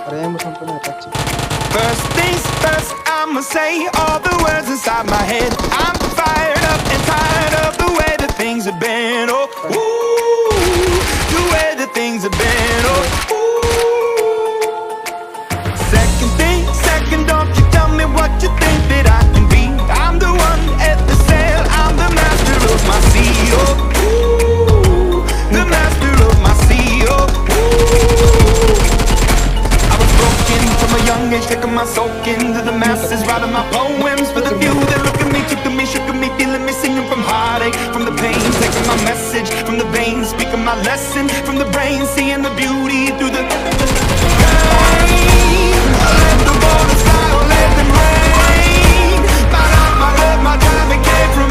First things first, I'ma say all the words inside my head. I'm fired up and tired of the way that things have been. Oh, ooh, the way that things have been. Oh, ooh. Second thing, second, don't you tell me what you think that I can be. I'm the one at the sail, I'm the master of my sea. Oh, ooh, the master of my sea. Oh, ooh. I was broken from a young age, taking my soul into the masses, writing my poems for the few that look at me, took to me, shook at me, feeling me, singing from heartache, from the pain, taking my message from the veins, speaking my lesson from the brain, seeing the beauty through the let the waters slide or let them rain. My love, my love, my time, it came from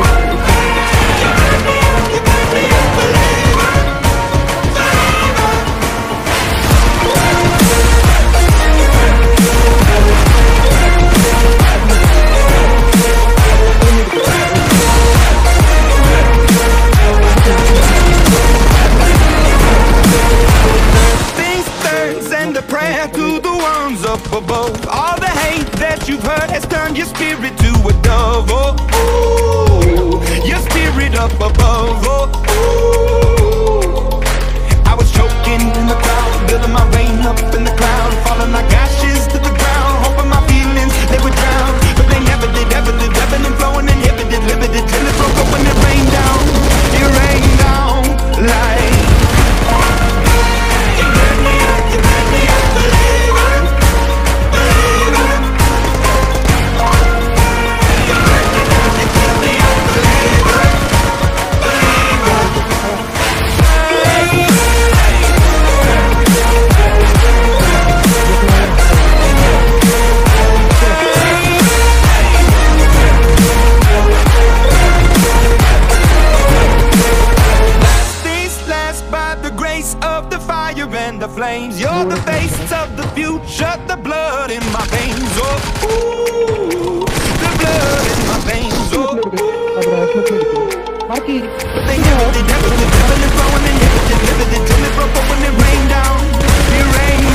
a prayer to the ones up above. All the hate that you've heard has turned your spirit to a dove. Oh, ooh, your spirit up above. Oh, ooh. I was choking in the crowd, building my rain up in the cloud, falling like ashes to the ground, hoping my feelings they would drown, but they never did, ever did, ebbing and flowing, inhibited, limited, till it broke up when it rained down. It rained down like and the flames. You're the face of the future, the blood in my veins. Oh, ooh, the blood in my veins. Oh, ooh. But they never did, never did, never did, flowing and never did, till it broke up when it rained down. It rained